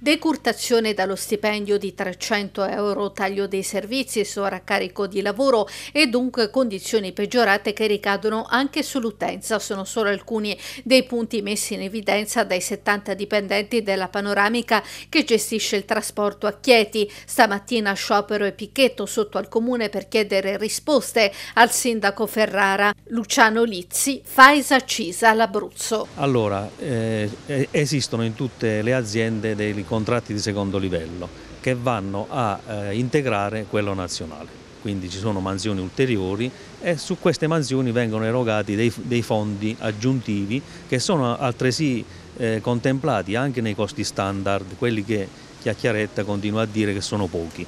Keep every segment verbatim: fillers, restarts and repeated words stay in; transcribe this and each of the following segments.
Decurtazione dallo stipendio di trecento euro, taglio dei servizi, sovraccarico di lavoro e dunque condizioni peggiorate che ricadono anche sull'utenza sono solo alcuni dei punti messi in evidenza dai settanta dipendenti della Panoramica che gestisce il trasporto a Chieti. Stamattina sciopero e picchetto sotto al comune per chiedere risposte al sindaco Ferrara. Luciano Lizzi, Faisa Cisa, l'Abruzzo. Allora, eh, esistono in tutte le aziende dei contratti di secondo livello che vanno a eh, integrare quello nazionale, quindi ci sono mansioni ulteriori e su queste mansioni vengono erogati dei, dei fondi aggiuntivi che sono altresì eh, contemplati anche nei costi standard, quelli che Chiacchiaretta continua a dire che sono pochi,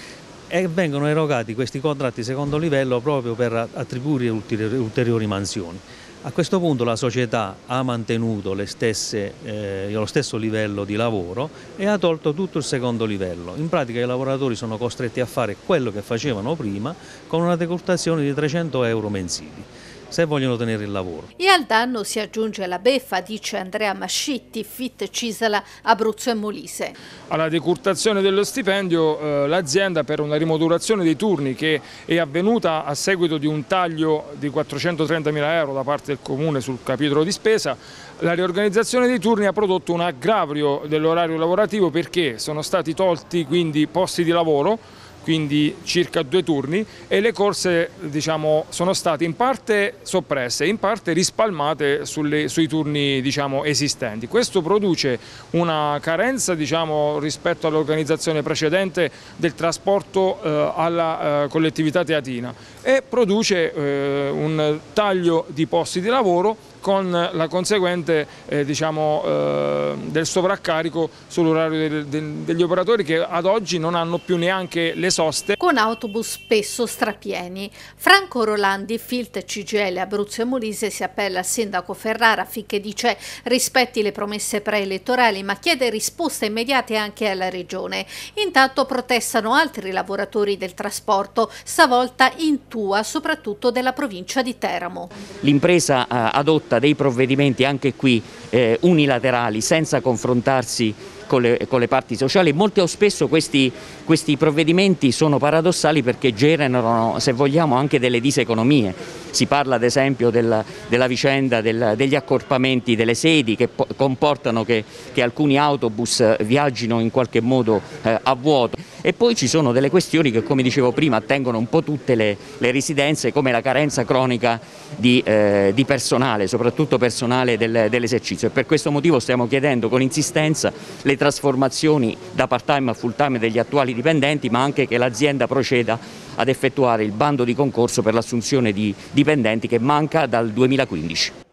e vengono erogati questi contratti di secondo livello proprio per attribuire ulteriori, ulteriori mansioni. A questo punto la società ha mantenuto le stesse, eh, lo stesso livello di lavoro e ha tolto tutto il secondo livello. In pratica i lavoratori sono costretti a fare quello che facevano prima con una decurtazione di trecento euro mensili, se vogliono tenere il lavoro. E al danno si aggiunge la beffa, dice Andrea Mascitti, Fit Cisala, Abruzzo e Molise. Alla decurtazione dello stipendio eh, l'azienda, per una rimodulazione dei turni che è avvenuta a seguito di un taglio di quattrocentotrentamila euro da parte del Comune sul capitolo di spesa, la riorganizzazione dei turni ha prodotto un aggravio dell'orario lavorativo perché sono stati tolti quindi posti di lavoro, quindi circa due turni, e le corse diciamo, sono state in parte soppresse, in parte rispalmate sulle, sui turni diciamo, esistenti. Questo produce una carenza diciamo, rispetto all'organizzazione precedente del trasporto eh, alla eh, collettività teatina e produce eh, un taglio di posti di lavoro con la conseguente eh, diciamo, eh, del sovraccarico sull'orario del, del, degli operatori che ad oggi non hanno più neanche le soste. Con autobus spesso strapieni. Franco Rolandi, Filt C G L Abruzzo e Molise, si appella al sindaco Ferrara affinché dice rispetti le promesse preelettorali ma chiede risposte immediate anche alla regione. Intanto protestano altri lavoratori del trasporto, stavolta in Tua, soprattutto della provincia di Teramo. L'impresa eh, adotta dei provvedimenti anche qui eh, unilaterali senza confrontarsi con le, con le parti sociali. Molto spesso questi, questi provvedimenti sono paradossali perché generano, se vogliamo, anche delle diseconomie. Si parla ad esempio del, della vicenda del, degli accorpamenti delle sedi che comportano che, che alcuni autobus viaggino in qualche modo eh, a vuoto. E poi ci sono delle questioni che, come dicevo prima, attengono un po' tutte le, le residenze, come la carenza cronica di, eh, di personale, soprattutto personale del, dell'esercizio. E per questo motivo stiamo chiedendo con insistenza le trasformazioni da part-time a full-time degli attuali dipendenti, ma anche che l'azienda proceda ad effettuare il bando di concorso per l'assunzione di dipendenti che manca dal duemilaquindici.